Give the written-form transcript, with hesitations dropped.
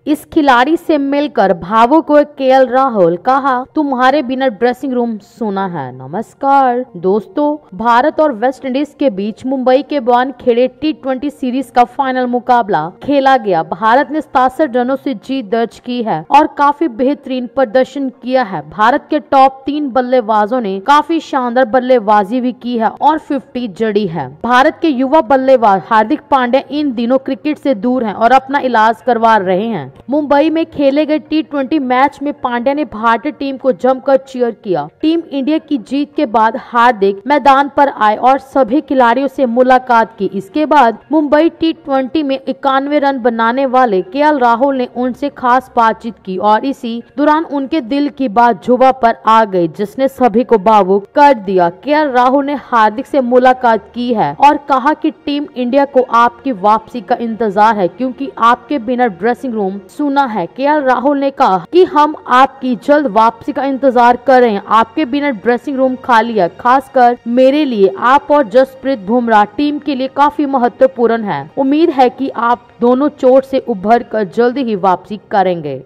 इस खिलाड़ी से मिलकर भावुक हुए केएल राहुल, कहा तुम्हारे बिना ड्रेसिंग रूम सुना है। नमस्कार दोस्तों, भारत और वेस्ट इंडीज के बीच मुंबई के वानखेड़े T20 सीरीज का फाइनल मुकाबला खेला गया। भारत ने 67 रनों से जीत दर्ज की है और काफी बेहतरीन प्रदर्शन किया है। भारत के टॉप 3 बल्लेबाजों ने काफी शानदार बल्लेबाजी भी की है और 50 जड़ी है। भारत के युवा बल्लेबाज हार्दिक पांड्या इन दिनों क्रिकेट से दूर हैं और अपना इलाज करवा रहे हैं। मुंबई में खेले गए T20 मैच में पांड्या ने भारतीय टीम को जमकर चीयर किया। टीम इंडिया की जीत के बाद हार्दिक मैदान पर आए और सभी खिलाड़ियों से मुलाकात की। इसके बाद मुंबई T20 में 91 रन बनाने वाले केएल राहुल ने उनसे खास बातचीत की और इसी दौरान उनके दिल की बात जुबां पर आ गई, जिसने सभी को भावुक कर दिया। केएल राहुल ने हार्दिक से मुलाकात की है और कहा कि टीम इंडिया को आपकी वापसी का इंतजार है क्योंकि आपके बिना ड्रेसिंग रूम सुना है। केएल राहुल ने कहा कि हम आपकी जल्द वापसी का इंतजार कर रहे हैं। आपके बिना ड्रेसिंग रूम खाली है, खासकर मेरे लिए। आप और जसप्रीत बुमराह टीम के लिए काफी महत्वपूर्ण है। उम्मीद है कि आप दोनों चोट से उभर कर जल्द ही वापसी करेंगे।